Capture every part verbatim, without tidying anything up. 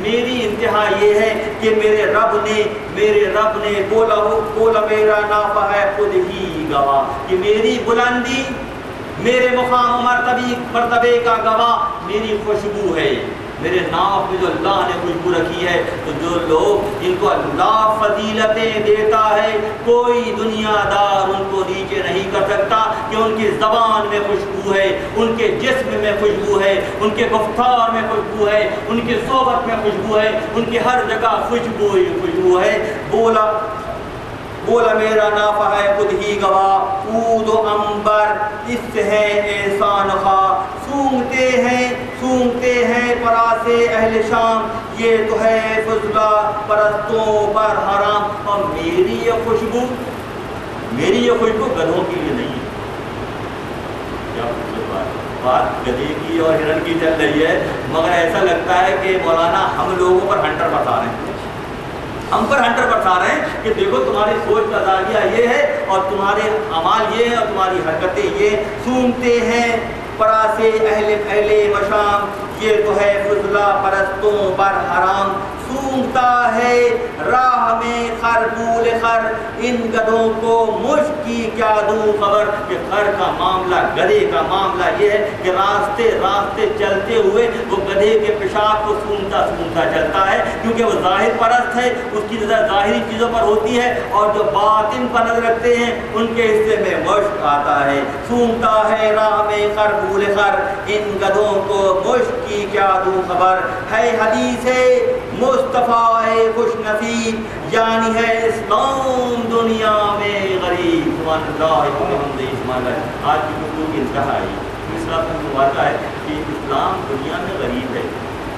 میری انتہا یہ ہے کہ میرے رب نے میرے رب نے بولا بولا میرا نافع ہے خود ہی گواہ، کہ میری بلندی میرے مقام مرتبی مرتبے کا گواہ میری خوشبو ہے، میرے نام میں جو اللہ نے خوشبو رکھی ہے۔ تو جو لوگ جن کو اللہ فضیلتیں دیتا ہے، کوئی دنیا دار ان کو نیچے نہیں کر سکتا، کہ ان کی زبان میں خوشبو ہے، ان کے جسم میں خوشبو ہے، ان کے گفتار میں خوشبو ہے، ان کی صحبت میں خوشبو ہے، ان کی ہر جگہ خوشبو ہی خوشبو ہے۔ بولا بولا میرا نافع ہے خود ہی گواہ، عود و عنبر اس سے ہے احسان خواہ، سونگتے ہیں سونگتے ہیں پراسے اہل شام، یہ تو ہے فضلہ پرستوں پر حرام۔ اور میری یہ خوشبو میری یہ خوشبو گدھوں کے لیے نہیں ہے۔ کیا بات بات گدھے کی اور ہرن کی چل رہی ہے، مگر ایسا لگتا ہے کہ مولانا ہم لوگوں پر ہنٹر بتا رہے ہیں، ہم پر ہنٹر بتا رہے ہیں کہ دیکھو تمہاری سوچ کا زاویہ یہ ہے اور تمہارے اعمال یہ ہیں اور تمہاری حرکتیں یہ۔ سونگتے ہیں پراسے اہل اہل مشام، یہ تو ہے فضلہ پرستوں پر حرام۔ سونگتا ہے راہ میں خر بول خر، ان گدھوں کو مشک کی کیا دوں خبر، کہ خر کا معاملہ گدھے کا معاملہ یہ ہے کہ راستے راستے چلتے ہوئے وہ گدھے کے پیشاب کو سونگتا سونگتا چلتا ہے، کیونکہ وہ ظاہر پرست ہے، اس کی نظر ظاہری چیزوں پر ہوتی ہے، اور جو باطن پر نظر رکھتے ہیں ان کے حصے میں مشک آتا ہے۔ سونگتا ہے راہ میں خر بول خر، ان گدھوں کو مشک کی کیا دوں خبر، ہے حدیث مصطفیٰ ہے خوش نصیب، یعنی ہے اسلام دنیا میں غریب۔ سبحان اللہ سبحان اللہ۔ آج کی گفتگو کی انتہا ہے، اس طرح سے واقع ہے کہ اسلام دنیا میں غریب ہے،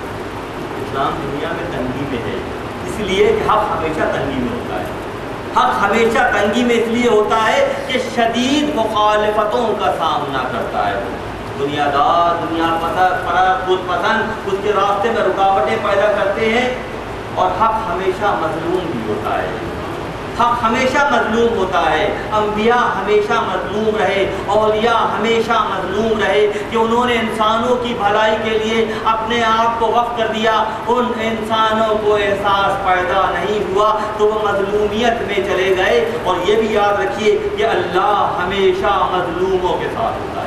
اسلام دنیا میں تنگی میں ہے، اس لیے کہ حق ہمیشہ تنگی میں ہوتا ہے۔ حق ہمیشہ تنگی میں اس لیے ہوتا ہے کہ شدید مخالفتوں کا سامنا کرتا ہے۔ دنیا دار دنیا پسند پرست خود پسند اس کے راستے میں رکاوٹیں پیدا کرتے ہیں، اور حق ہمیشہ مظلوم بھی ہوتا ہے، حق ہمیشہ مظلوم ہوتا ہے۔ انبیاء ہمیشہ مظلوم رہے، اولیاء ہمیشہ مظلوم رہے، کہ انہوں نے انسانوں کی بھلائی کے لیے اپنے آپ کو وقف کر دیا، ان انسانوں کو احساس پیدا نہیں ہوا تو وہ مظلومیت میں چلے گئے۔ اور یہ بھی یاد رکھیے کہ اللہ ہمیشہ مظلوموں کے ساتھ ہوتا ہے،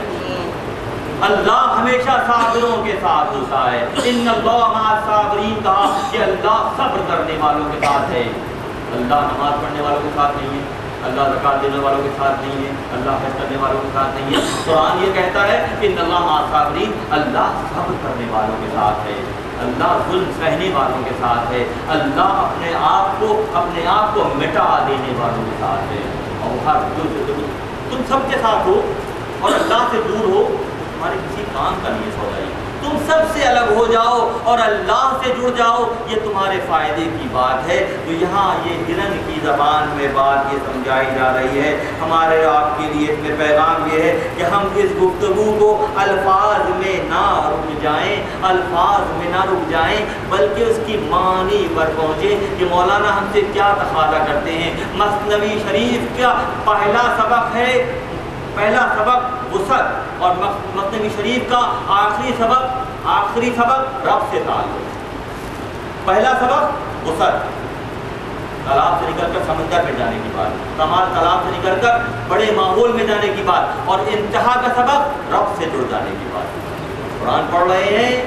اللہ ہمیشہ صابروں کے ساتھ ہوتا ہے۔ ان اللہ مع الصابرین کہا کہ اللہ صبر کرنے والوں کے ساتھ ہے، اللہ نماز پڑھنے والوں کے ساتھ نہیں ہے، اللہ زکوٰۃ دینے والوں کے ساتھ نہیں ہے، اللہ حج کرنے والوں کے ساتھ نہیں ہے۔ قرآن یہ کہتا ہے کہ ان اللہ مع الصابرین، اللہ صبر کرنے والوں کے ساتھ ہے، اللہ ظلم سہنے والوں کے ساتھ ہے، اللہ اپنے آپ کو اپنے آپ کو مٹا دینے والوں کے ساتھ ہے۔ اور ہر تم سب کے ساتھ ہو اور اللہ سے دور ہو، تمہارے کسی کام کا نہیں سودا ہے۔ تم سب سے الگ ہو جاؤ اور اللہ سے جڑ جاؤ، یہ تمہارے فائدے کی بات ہے۔ تو یہاں یہ ہرن کی زبان میں بات یہ سمجھائی جا رہی ہے۔ ہمارے آپ کے لیے اس میں پیغام یہ ہے کہ ہم اس گفتگو کو الفاظ میں نہ رک جائیں الفاظ میں نہ رک جائیں بلکہ اس کی معنی پر پہنچیں کہ مولانا ہم سے کیا تقاضا کرتے ہیں۔ مثنوی شریف کا پہلا سبق ہے پہلا سبق وسعت، اور مثنوی شریف کا آخری سبق آخری سبق رب سے تعلق۔ پہلا سبق وسعت، تالاب سے نکل کر سمندر میں جانے کی بات، کمال تالاب سے نکل کر بڑے ماحول میں جانے کی بات، اور انتہا کا سبق رب سے جڑ جانے کی بات۔ قرآن پڑھ رہے ہیں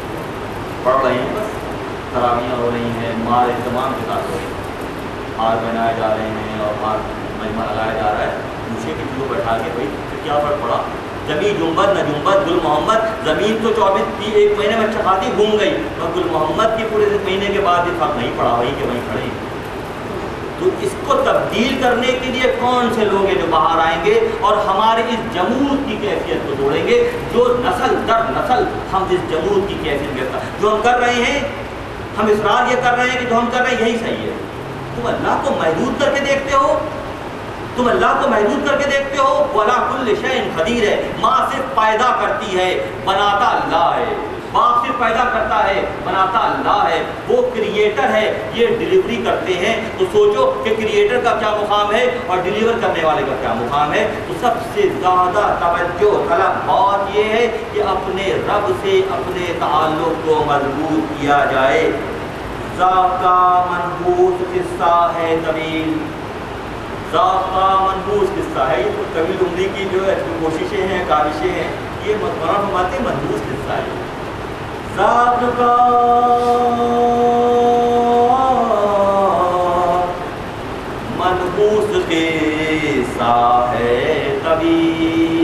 پڑھ رہے ہیں بس تراویحیں ہو رہی ہیں، مال اہتمام کے ساتھ ہو رہی ہیں، ہار بنائے جا رہے ہیں اور ہار مجمع لگایا جا رہا ہے۔ پوچھے کسی کو بیٹھا کے بھائی کیا فرق پڑا، زمین جنبت نہ جنبت گل محمد، زمین تو چوبیس کی ایک مہینے میں چکھاتی گھوم گئی، اور گل محمد کی پورے مہینے کے بعد یہ فرق نہیں پڑا، وہیں کے وہیں کھڑے۔ تو اس کو تبدیل کرنے کے لیے کون سے لوگ ہیں جو باہر آئیں گے اور ہمارے اس جمود کی کیفیت کو توڑیں گے، جو نسل در نسل ہم اس جمود کی کیفیت کرتا جو ہم کر رہے ہیں، ہم اصرار یہ کر رہے ہیں کہ جو ہم کر رہے ہیں یہی صحیح ہے۔ تم اللہ کو محدود کر کے دیکھتے ہو تم اللہ کو محدود کر کے دیکھتے ہو، وَلَا كُلِّ شَيْءٍ قَدِيرٌ ہے، ماں صرف پیدا کرتی ہے، بناتا اللہ ہے، باپ صرف پیدا کرتا ہے، بناتا اللہ ہے، وہ کریٹر ہے، یہ ڈیلیوری کرتے ہیں۔ تو سوچو کہ کریٹر کا کیا مقام ہے اور ڈیلیور کرنے والے کا کیا مقام ہے۔ تو سب سے زیادہ توجہ طلب بات یہ ہے کہ اپنے رب سے اپنے تعلق کو مضبوط کیا جائے۔ ذاکہ منحوس قصہ ہے طویل، ذاکہ منحوس قصہ ہے، یہ تو طویل عمری کی جو ہے کوششیں ہیں، کاوشیں ہیں، یہ مولانا فرماتے ہیں منحوس قصہ ہے۔ ذاکہ منحوس قصہ ہے طویل،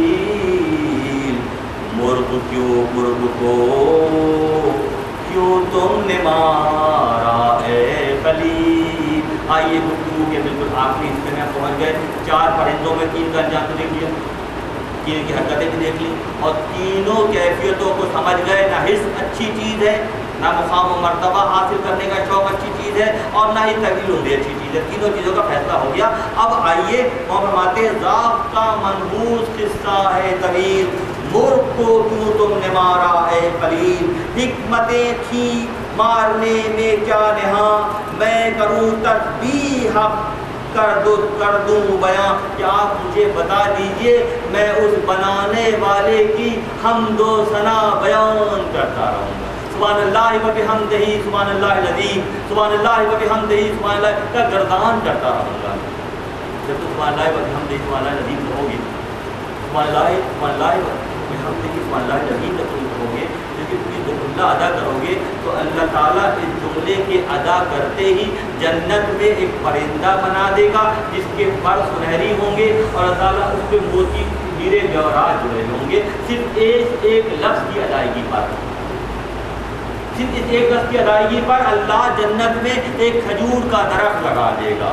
مرغ کیوں مرغ کو کیوں تم نے مارا اے خلیل۔ آئیے گفتگو کے بالکل آخری حصے میں پہنچ گئے۔ چار پرندوں میں تین کا انجام تو دیکھ لیا، تین کی حرکتیں بھی دیکھ لی، اور تینوں کیفیتوں کو سمجھ گئے۔ نہ حرص اچھی چیز ہے، نہ مقام و مرتبہ حاصل کرنے کا شوق اچھی چیز ہے، اور نہ ہی طویل عمری اچھی چیز ہے۔ تینوں چیزوں کا فیصلہ ہو گیا۔ اب آئیے وہ فرماتے ہیں ذاکہ منحوس قصہ ہے طویل، مرغ کو کیوں تم نے مارا اے خلیل۔ حکمتیں تھیں مارنے میں کیا نہاں، میں کروں تسبیح کر دو کر دوں بیاں، کہ آپ مجھے بتا دیجئے میں اس بنانے والے کی حمد و ثنا بیان کرتا رہوں گا۔ سبحان اللہ و بحمدہ سبحان اللہ العظیم، سبحان اللہ و بحمدہ سبحان اللہ کا گردان کرتا رہوں گا۔ جب تو سبحان اللہ و بحمدہ سبحان اللہ العظیم کہو گے، سبحان اللہ سبحان اللہ بحمدہ سبحان اللہ العظیم جب تم کہو گے، لیکن تم یہ جملہ ادا کرو گے تو اللہ تعالیٰ اس جملے کے ادا کرتے ہی جنت میں ایک پرندہ بنا دے گا جس کے پر سنہری ہوں گے، اور اللہ تعالیٰ اس پہ موتی ہیرے جواہرات جڑے ہوں گے، صرف ایک ایک لفظ کی ادائیگی پر، صرف اس ایک لفظ کی ادائیگی پر اللہ جنت میں ایک کھجور کا درخت لگا دے گا۔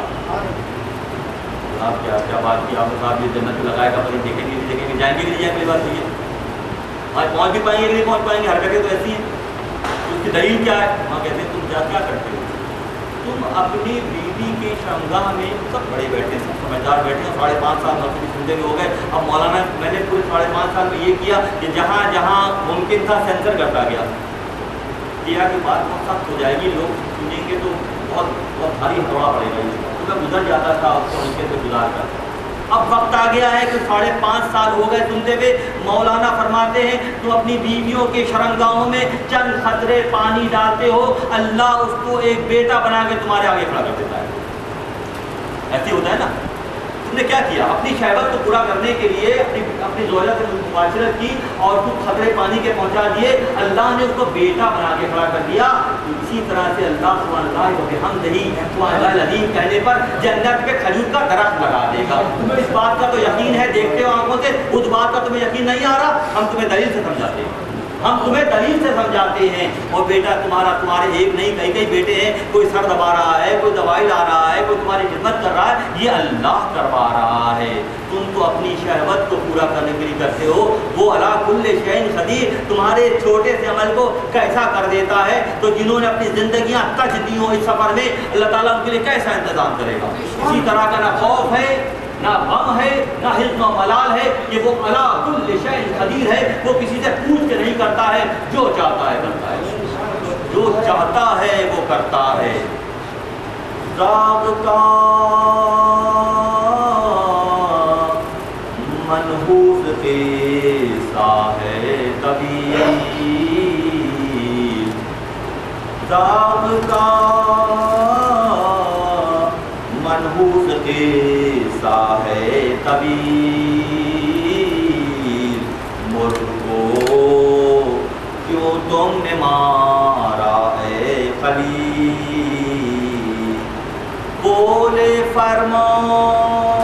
آپ کیا کیا بات کی، آپ صاحب یہ جنت میں لگائے گا، پتہ دیکھیں گے نہیں دیکھیں گے، جائیں گے کہ نہیں جائیں گے، بات ہوئی ہے۔ آج پہنچ بھی پائیں گے کہ نہیں پہنچ پائیں گے، حرکتیں تو ایسی ہیں۔ اس کی دلیل کیا ہے؟ وہاں کہتے ہیں تم کیا کیا کرتے ہو، تم اپنی بیوی کے شرمگاہ میں، سب بڑے بیٹھے سب سمجھدار بیٹھے ہیں، ساڑھے پانچ سال مسجد زندگی ہو گئے۔ اب مولانا میں نے پورے ساڑھے پانچ سال میں یہ کیا کہ جہاں جہاں ممکن تھا سینسر کرتا گیا، کیا کہ بات بہت سخت ہو جائے گی، لوگ سنیں گے تو بہت بہت بھاری ہتھوڑا پڑے گا، تو میں گزر جاتا تھا اس کو ان کے سے گزار کر۔ اب وقت آ گیا ہے کہ ساڑھے پانچ سال ہو گئے سنتے ہوئے، مولانا فرماتے ہیں تم اپنی بیویوں کے شرمگاہوں میں چند قطرے پانی ڈالتے ہو، اللہ اس کو ایک بیٹا بنا کے تمہارے آگے کھڑا کر دیتا ہے۔ ایسے ہوتا ہے نا، تم نے کیا کیا، اپنی شہوت کو پورا کرنے کے لیے اپنی اپنی زوجہ سے مباشرت کی اور کچھ قطرے پانی کے پہنچا دیے، اللہ نے اس کو بیٹا بنا کے کھڑا کر دیا۔ اسی طرح سے اللہ سبحان اللہ و بحمدہ سبحان اللہ العظیم کہنے پر جنت پہ کھجور کا درخت لگا دے گا۔ تمہیں اس بات کا تو یقین ہے، دیکھتے ہو آنکھوں سے، اس بات کا تمہیں یقین نہیں آ رہا، ہم تمہیں دلیل سے سمجھاتے ہیں، ہم تمہیں دلیل سے سمجھاتے ہیں۔ اور بیٹا تمہارا تمہارے ایک نہیں کئی کئی بیٹے ہیں، کوئی سر دبا رہا ہے، کوئی دوائی لا رہا ہے، کوئی تمہاری خدمت کر رہا ہے، یہ اللہ کروا رہا ہے۔ تم تو اپنی شہوت کو پورا کرنے کے لیے کرتے ہو، وہ علی کل شیء قدیر، تمہارے چھوٹے سے عمل کو کیسا کر دیتا ہے، تو جنہوں نے اپنی زندگیاں تج دی ہوں اس سفر میں، اللہ تعالیٰ ان کے لیے کیسا انتظام کرے گا۔ اسی طرح کا نہ خوف ہے، نہ غم ہے، نہ حزن و ملال ہے، کہ وہ علی کل شیء قدیر ہے، وہ کسی سے پوچھ کے نہیں کرتا ہے، جو چاہتا ہے کرتا ہے، جو چاہتا ہے وہ کرتا ہے۔ ذاکہ منحوس قصہ ہے طویل، ذاکہ منحوس قصہ ہے طویل، مرغ کو کیوں تم نے مارا اے خلیل، بولے فرمان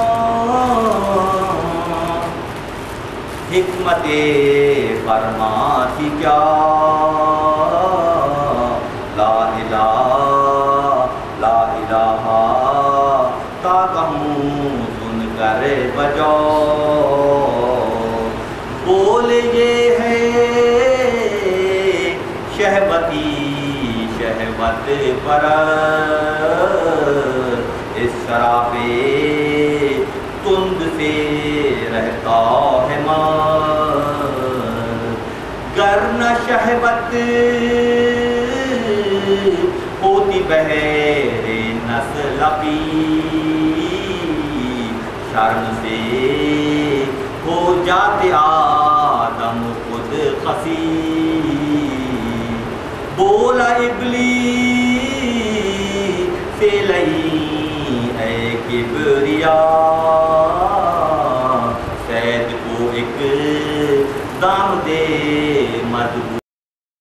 حکمت فرما تھی کیا، لا الہ لا الہ تا کہوں سن کر بجاؤ، بول یہ ہے شہوتی شہوت پر اس شراب تند سے رہتا ہے مار، گر نہ شہوت ہوتی بہر نسل پی، شرم سے ہو جاتے آدم خود خسی، بولا ابلیس تے لئی اے کبریا سید کو ایک دام دے مدبو